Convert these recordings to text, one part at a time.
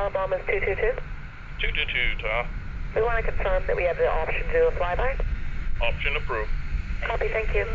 Tower, Bombers 222. 222, Tower. We want to confirm that we have the option to do a flyby. Option approved. Copy, thank you.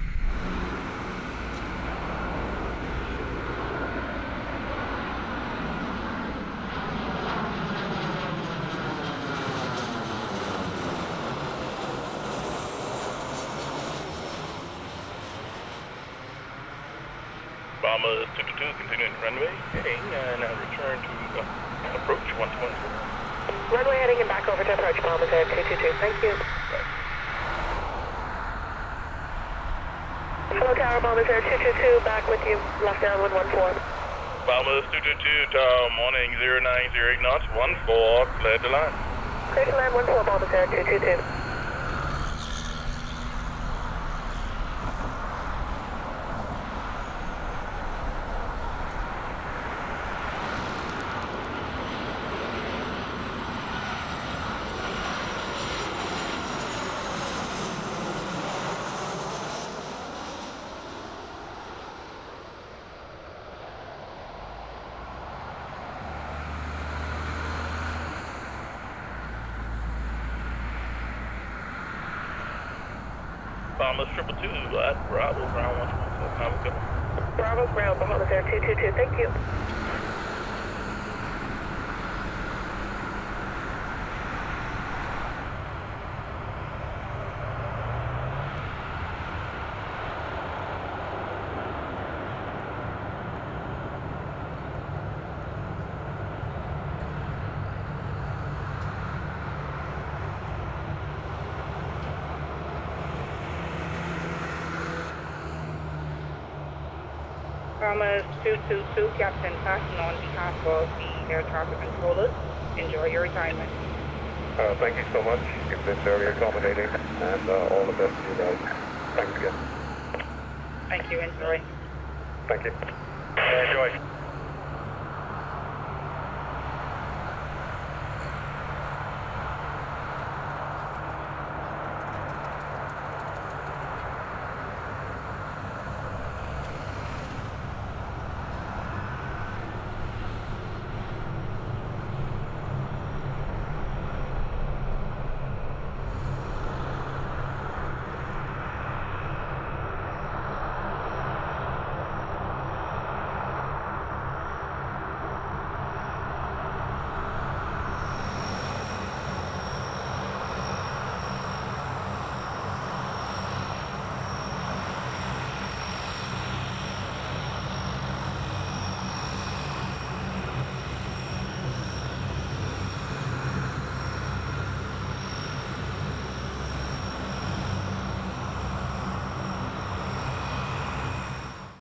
Bombers 222, continuing runway, heading and return to approach 120. Runway heading and back over to approach, Bombers Air 222. Thank you. Hello, Tower, Bombers Air 222, back with you, left down 114. Bombers 222, Tower, morning 0908 knots, 14, clear to land. Clear to land 14, Bombers Air 222. Bombers 222 at Bravo, ground 127. How we go? Bravo, ground, Bombers Air 222. Thank you. Bombers 222, Captain Patton on behalf of the air traffic controllers. Enjoy your retirement. Thank you so much. You've been very accommodating, and all the best to you guys. Thanks again. Thank you, enjoy. Thank you. Enjoy.